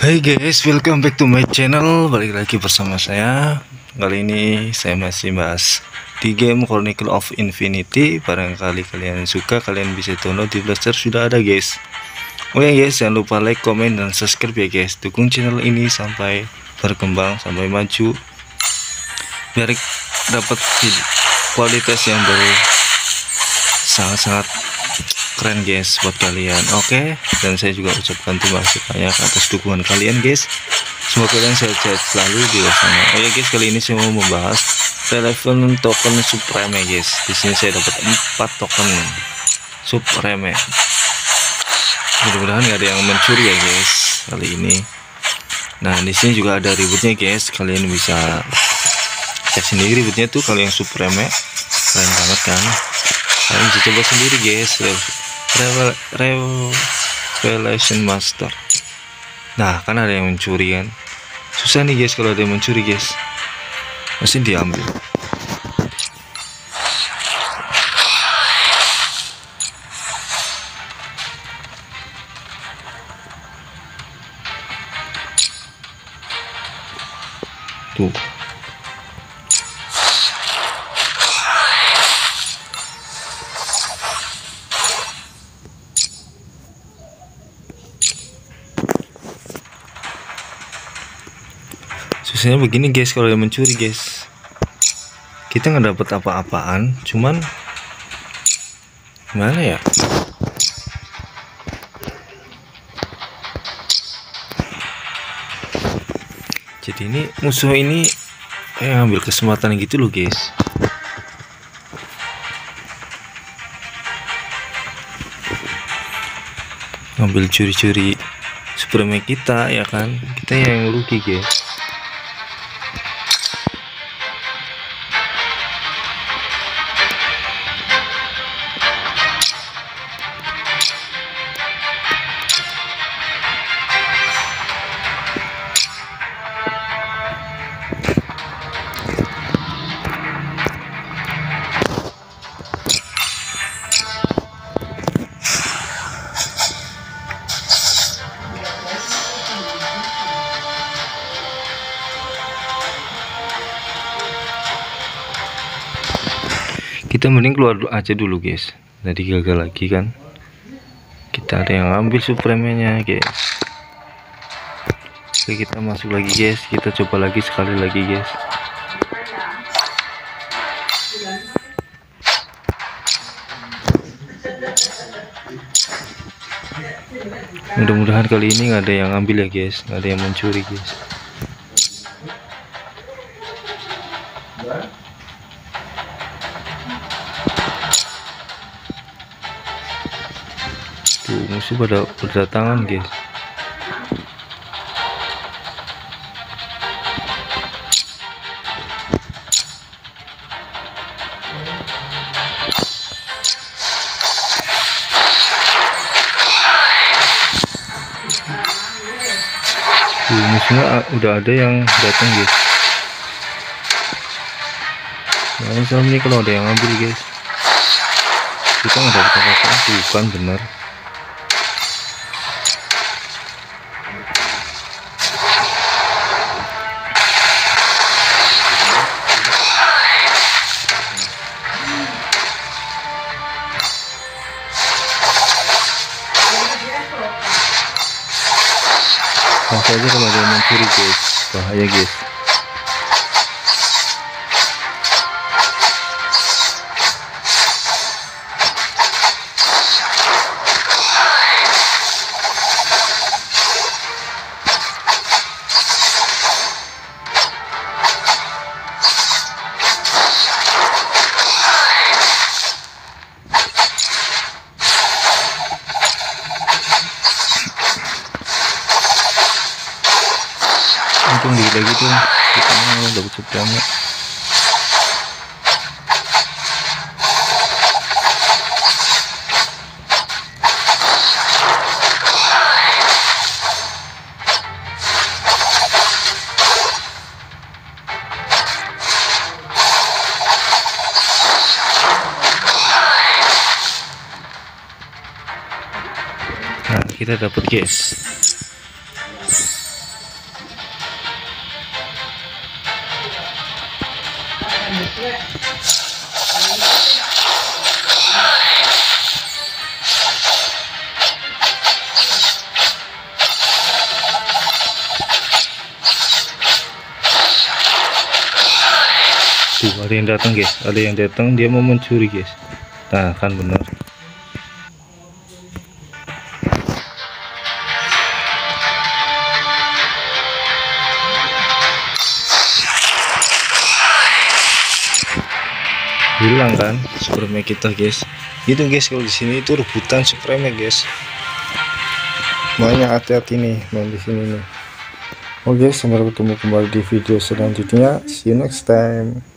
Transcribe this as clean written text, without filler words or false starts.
Hai guys, welcome back to my channel. Balik lagi bersama saya. Kali ini saya masih bahas di game Chronicle of Infinity. Barangkali kalian suka, kalian bisa download di Play Store, sudah ada guys. Oke guys, jangan lupa like, komen, dan subscribe ya guys. Dukung channel ini sampai berkembang, sampai maju, biar dapat kualitas yang sangat-sangat keren guys buat kalian. Oke, dan saya juga ucapkan terima kasih banyak atas dukungan kalian guys. Semoga kalian sehat-sehat selalu di luar sana. Oh ya guys, kali ini saya mau membahas relevan token Supreme guys. Di sini saya dapat 4 token Supreme. Mudah-mudahan nggak ada yang mencuri ya guys kali ini. Nah, di sini juga ada ributnya guys. Kalian bisa cek sendiri ributnya tuh. Kalau yang Supreme keren banget kan. Kalian bisa coba sendiri guys. Revelation Master. Nah, kan ada yang mencuri kan. Susah nih guys kalau ada yang mencuri guys. Pasti diambil. Tuh. Susahnya begini guys kalau yang mencuri guys. Kita nggak dapat apa-apaan, cuman gimana ya? Jadi ini musuh ini ambil kesempatan gitu loh guys. Ngambil curi-curi Supreme kita ya kan. Kita yang rugi guys. Kita mending keluar aja dulu guys. Tadi gagal lagi kan. Kita ada yang ambil Supreme-nya guys. Oke, kita masuk lagi guys. Kita coba lagi sekali lagi guys. Mudah-mudahan kali ini nggak ada yang ambil ya guys. Nggak ada yang mencuri guys. Tuh, musuh pada berdatangan guys. Tuh, musuhnya udah ada yang datang guys. Nah, sama ini kalau ada yang ambil guys, kita nggak dapat apa-apa. Bukan benar. Langsung aja kalau ada yang mencuri guys, bahaya guys. Untung dikit lagi tuh kita mau dapat Supreme. Nah, kita dapat guys. Tuh, ada yang datang guys, ada yang datang, dia mau mencuri guys. Nah kan benar. Hilang kan supreme kita guys. Itu guys, kalau di sini itu rebutan supreme guys. Banyak, hati-hati nih main di sini nih. Oke, sampai ketemu kembali di video selanjutnya. See you next time.